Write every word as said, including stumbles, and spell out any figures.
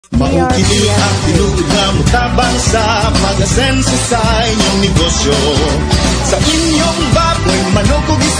Maukili ang tinugid na mutabang sa mag-asenso sa inyong negosyo. Sa inyong baboy, manok o